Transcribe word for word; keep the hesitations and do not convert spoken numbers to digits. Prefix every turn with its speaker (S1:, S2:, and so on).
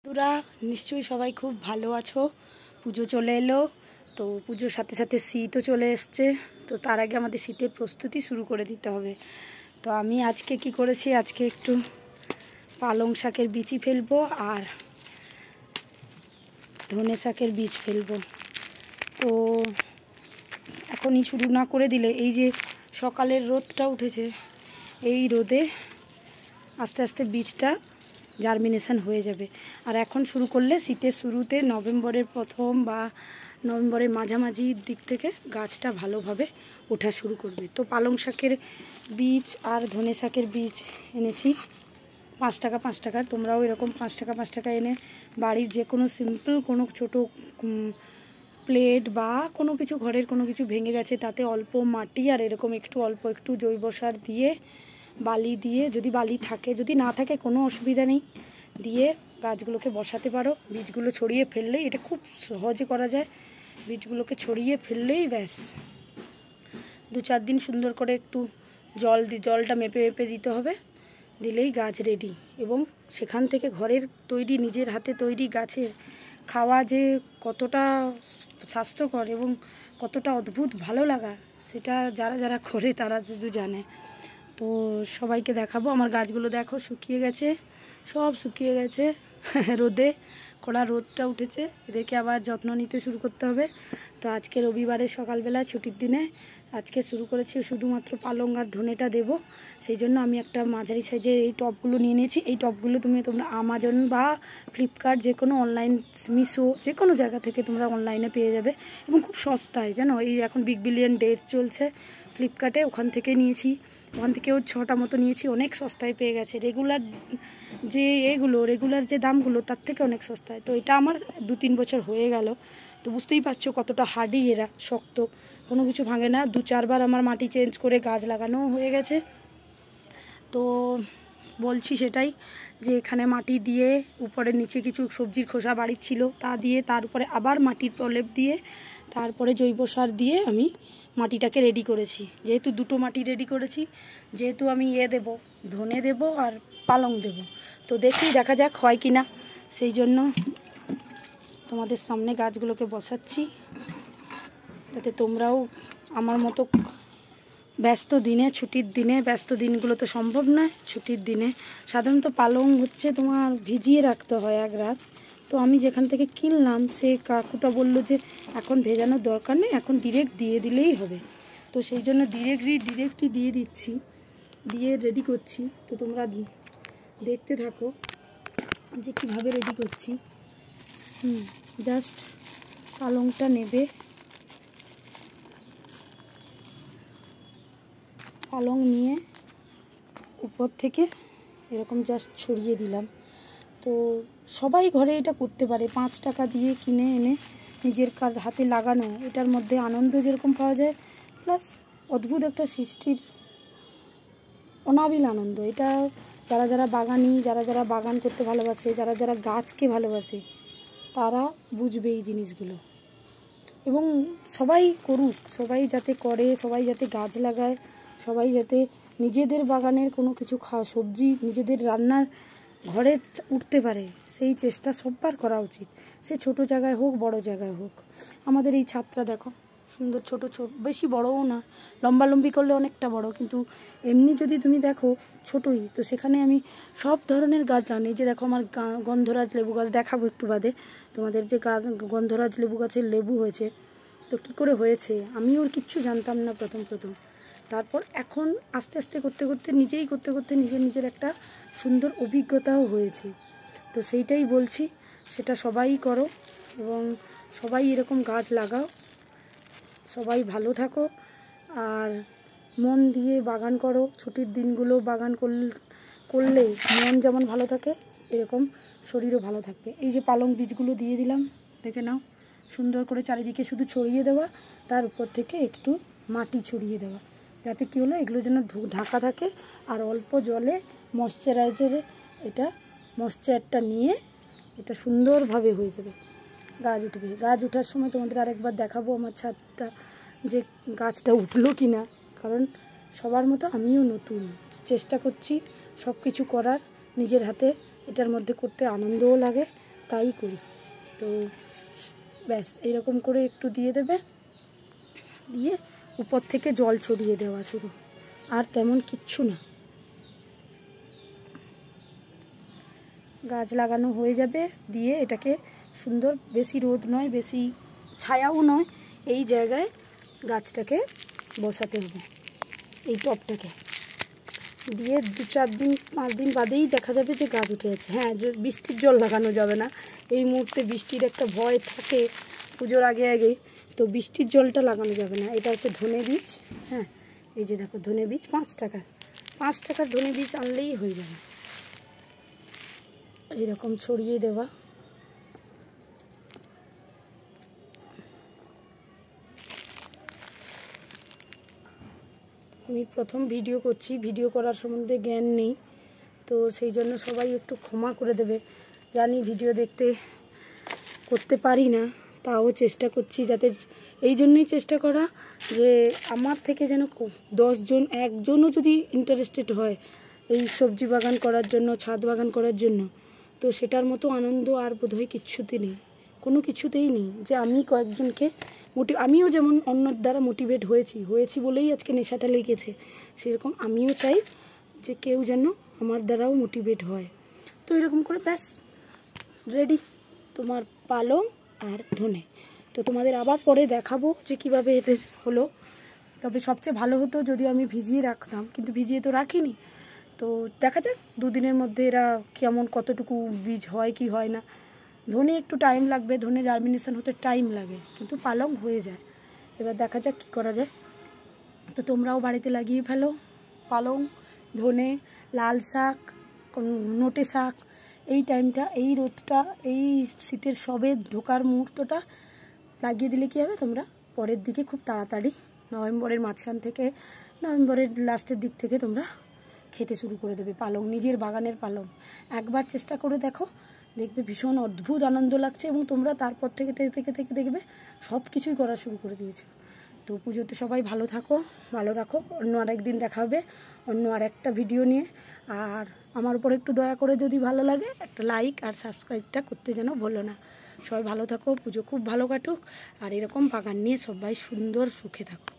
S1: তোরা নিশ্চয়ই সবাই খুব ভালো আছো। পুজো চলে এলো, তো পুজোর সাথে সাথে শীতও চলে এসছে। তো তার আগে আমাদের শীতের প্রস্তুতি শুরু করে দিতে হবে। তো আমি আজকে কি করেছি, আজকে একটু পালং শাকের বীজই ফেলবো আর ধনে শাকের বীজ ফেলবো। তো এখনই শুরু না করে দিলে, এই যে সকালের রোদটা উঠেছে, এই রোদে আস্তে আস্তে বীজটা জার্মিনেশন হয়ে যাবে। আর এখন শুরু করলে শীতের শুরুতে নভেম্বরের প্রথম বা নভেম্বরের মাঝামাঝির দিক থেকে গাছটা ভালোভাবে ওঠা শুরু করবে। তো পালং শাকের বীজ আর ধনে শাকের বীজ এনেছি পাঁচ টাকা পাঁচ টাকা। তোমরাও এরকম পাঁচ টাকা পাঁচ টাকা এনে বাড়ির যে কোনো সিম্পল কোনো ছোটো প্লেট বা কোনো কিছু, ঘরের কোনো কিছু ভেঙে গেছে, তাতে অল্প মাটি আর এরকম একটু অল্প একটু জৈব সার দিয়ে, বালি দিয়ে, যদি বালি থাকে, যদি না থাকে কোনো অসুবিধা নেই, দিয়ে গাছগুলোকে বসাতে পারো। বীজগুলো ছড়িয়ে ফেললেই, এটা খুব সহজে করা যায়, বীজগুলোকে ছড়িয়ে ফেললেই ব্যাস দু চার দিন সুন্দর করে একটু জল দি জলটা মেপে মেপে দিতে হবে, দিলেই গাছ রেডি। এবং সেখান থেকে ঘরের তৈরি, নিজের হাতে তৈরি গাছের খাওয়া যে কতটা স্বাস্থ্যকর এবং কতটা অদ্ভুত ভালো লাগা, সেটা যারা যারা করে তারা শুধু জানে। তো সবাইকে দেখাবো। আমার গাছগুলো দেখো শুকিয়ে গেছে, সব শুকিয়ে গেছে রোদে, কড়া রোদটা উঠেছে, এদেরকে আবার যত্ন নিতে শুরু করতে হবে। তো আজকে রবিবারের সকালবেলা ছুটির দিনে আজকে শুরু করেছি শুধুমাত্র পালং আর ধনেটা দেবো। সেই জন্য আমি একটা মাঝারি সাইজের এই টবগুলো নিয়ে নিয়েছি। এই টবগুলো তুমি তোমরা আমাজন বা ফ্লিপকার্ট, যে কোনো অনলাইন, মিশো, যে কোনো জায়গা থেকে তোমরা অনলাইনে পেয়ে যাবে এবং খুব সস্তায়, জানো। এই এখন বিগ বিলিয়ন ডেট চলছে ফ্লিপকার্টে, ওখান থেকে নিয়েছি, ওখান থেকেও ছটা মতো নিয়েছি, অনেক সস্তায় পেয়ে গেছে। রেগুলার যে এগুলো রেগুলার যে দামগুলো তার থেকে অনেক সস্তায়। তো এটা আমার দু তিন বছর হয়ে গেল। তো বুঝতেই পারছো কতটা হার্ডি, এরা শক্ত, কোনো কিছু ভাঙে না। দু চারবার আমার মাটি চেঞ্জ করে গাছ লাগানো হয়ে গেছে। তো বলছি সেটাই, যে এখানে মাটি দিয়ে, উপরে নিচে কিছু সবজির খোসা বাড়ির ছিল তা দিয়ে, তার উপরে আবার মাটির প্রলেপ দিয়ে, তারপরে জৈব সার দিয়ে আমি মাটিটাকে রেডি করেছি। যেহেতু দুটো মাটি রেডি করেছি, যেহেতু আমি ইয়ে দেবো, ধনে দেবো আর পালং দেবো, তো দেখি দেখা যাক হয় কি না। সেই জন্য তোমাদের সামনে গাছগুলোকে বসাচ্ছি, যাতে তোমরাও আমার মতো ব্যস্ত দিনে, ছুটির দিনে, ব্যস্ত দিনগুলো তো সম্ভব নয়, ছুটির দিনে সাধারণত পালং হচ্ছে তোমার ভিজিয়ে রাখতে হয় এক রাত। তো আমি যেখান থেকে কিনলাম, সেই কাকুটা বললো যে এখন ভেজানোর দরকার নেই, এখন ডিরেক্ট দিয়ে দিলেই হবে। তো সেই জন্য ডিরেক্টলি ডিরেক্টই দিয়ে দিচ্ছি, দিয়ে রেডি করছি। তো তোমরা দেখতে থাকো যে কীভাবে রেডি করছি। হুম জাস্ট পালংটা নেবে, পালং নিয়ে উপর থেকে এরকম জাস্ট ছড়িয়ে দিলাম। তো সবাই ঘরে এটা করতে পারে, পাঁচ টাকা দিয়ে কিনে এনে নিজের হাতে লাগানো, এটার মধ্যে আনন্দ যেরকম পাওয়া যায়, প্লাস অদ্ভুত একটা সৃষ্টির অনাবিল আনন্দ। এটা যারা যারা বাগানি, যারা যারা বাগান করতে ভালোবাসে, যারা যারা গাছকে ভালোবাসে, তারা বুঝবে এই জিনিসগুলো। এবং সবাই করুক, সবাই যাতে করে, সবাই যাতে গাছ লাগায়, সবাই যাতে নিজেদের বাগানের কোনো কিছু খাওয়া সবজি নিজেদের রান্নার ঘরে উঠতে পারে, সেই চেষ্টা সববার করা উচিত। সে ছোট জায়গায় হোক, বড় জায়গায় হোক। আমাদের এই ছাদটা দেখো সুন্দর, ছোট ছোট, বেশি বড়ও না, লম্বালম্বি করলে অনেকটা বড়, কিন্তু এমনি যদি তুমি দেখো ছোটই। তো সেখানে আমি সব ধরনের গাছ লাগানো। এই যে দেখো আমার গন্ধরাজ লেবু গাছ, দেখাবো একটু বাদে তোমাদের, যে গন্ধরাজ লেবু গাছের লেবু হয়েছে। তো কী করে হয়েছে আমি ওর কিচ্ছু জানতাম না প্রথম প্রথম, তারপর এখন আস্তে আস্তে করতে করতে, নিজেই করতে করতে নিজের নিজের একটা সুন্দর অভিজ্ঞতাও হয়েছে। তো সেইটাই বলছি, সেটা সবাই করো এবং সবাই এরকম গাছ লাগাও, সবাই ভালো থাকো আর মন দিয়ে বাগান করো। ছুটির দিনগুলো বাগান করলে মন যেমন ভালো থাকে, এরকম শরীরও ভালো থাকবে। এই যে পালং বীজগুলো দিয়ে দিলাম, দেখে নাও, সুন্দর করে চারিদিকে শুধু ছড়িয়ে দেওয়া, তার উপর থেকে একটু মাটি ছড়িয়ে দেওয়া, যাতে কী হলো, এগুলো যেন ঢাকা থাকে আর অল্প জলে ময়শ্চারাইজারে এটা ময়শ্চারটা নিয়ে এটা সুন্দরভাবে হয়ে যাবে, গাছ উঠবে। গাছ ওঠার সময় তোমাদের আরেকবার দেখাবো আমার ছাদটা, যে গাছটা উঠলো কি না, কারণ সবার মতো আমিও নতুন, চেষ্টা করছি সব কিছু করার নিজের হাতে। এটার মধ্যে করতে আনন্দও লাগে, তাই করি। তো ব্যাস এরকম করে একটু দিয়ে দেবে, দিয়ে উপর থেকে জল ছড়িয়ে দেওয়া শুধু, আর তেমন কিচ্ছু না। গাছ লাগানো হয়ে যাবে, দিয়ে এটাকে সুন্দর, বেশি রোদ নয় বেশি ছায়াও নয়, এই জায়গায় গাছটাকে বসাতে হবে, এই টবটাকে দিয়ে দু চার দিন পাঁচ দিন বাদেই দেখা যাবে যে গাছ উঠে যাচ্ছে। হ্যাঁ, বৃষ্টির জল লাগানো যাবে না, এই মুহূর্তে বৃষ্টির একটা ভয় থাকে পুজোর আগে আগে, তো বৃষ্টির জলটা লাগানো যাবে না। এটা হচ্ছে ধনে বীজ। হ্যাঁ, এই যে দেখো ধনে বীজ পাঁচ টাকা, পাঁচ টাকার ধনে বীজ আনলেই হয়ে যাবে। এইরকম ছড়িয়ে দেওয়া, আমি প্রথম ভিডিও করছি, ভিডিও করার সম্বন্ধে জ্ঞান নেই, তো সেই জন্য সবাই একটু ক্ষমা করে দেবে। জানি ভিডিও দেখতে করতে পারি না, তাও চেষ্টা করছি, যাতে এই জন্যই চেষ্টা করা যে আমার থেকে যেন দশজন একজনও যদি ইন্টারেস্টেড হয় এই সবজি বাগান করার জন্য, ছাদ বাগান করার জন্য, তো সেটার মতো আনন্দ আর বোধহয় কিচ্ছুতে নেই, কোনো কিছুতেই নেই। যে আমি কয়েকজনকে মোটি আমিও যেমন অন্যর দ্বারা মোটিভেট হয়েছি হয়েছি বলেই আজকে নেশাটা লেগেছে, সেরকম আমিও চাই যে কেউ যেন আমার দ্বারাও মোটিভেট হয়। তো এরকম করে ব্যাস রেডি তোমার পালং আর ধনে। তো তোমাদের আবার পরে দেখাবো যে কীভাবে এদের হলো। তবে সবচেয়ে ভালো হতো যদি আমি ভিজিয়ে রাখতাম, কিন্তু ভিজিয়ে তো রাখিনি। তো দেখা যাক দুদিনের মধ্যে এরা কেমন, কতটুকু বীজ হয় কি হয় না। ধনে একটু টাইম লাগবে, ধনে জার্মিনেশন হতে টাইম লাগে, কিন্তু পালং হয়ে যায়। এবার দেখা যাক কী করা যায়। তো তোমরাও বাড়িতে লাগিয়ে ফেলো পালং, ধনে, লাল শাক, নোটে শাক। এই টাইমটা, এই রোদটা, এই শীতের সবে ঢোকার মুহূর্তটা লাগিয়ে দিলে কী হবে, তোমরা পরের দিকে খুব তাড়াতাড়ি নভেম্বরের মাঝখান থেকে নভেম্বরের লাস্টের দিক থেকে তোমরা খেতে শুরু করে দেবে পালং, নিজের বাগানের পালং। একবার চেষ্টা করে দেখো, দেখবে ভীষণ অদ্ভুত আনন্দ লাগছে, এবং তোমরা তারপর থেকে থেকে থেকে দেখবে সব কিছুই করা শুরু করে দিয়েছো। তো পুজোতে সবাই ভালো থাকো, ভালো রাখো। অন্য আরেকদিন দেখা হবে অন্য আর একটা ভিডিও নিয়ে। আর আমার উপর একটু দয়া করে যদি ভালো লাগে একটা লাইক আর সাবস্ক্রাইবটা করতে যেন ভুলো না। সবাই ভালো থাকো, পুজো খুব ভালো কাটুক, আর এরকম বাগান নিয়ে সবাই সুন্দর সুখে থাকো।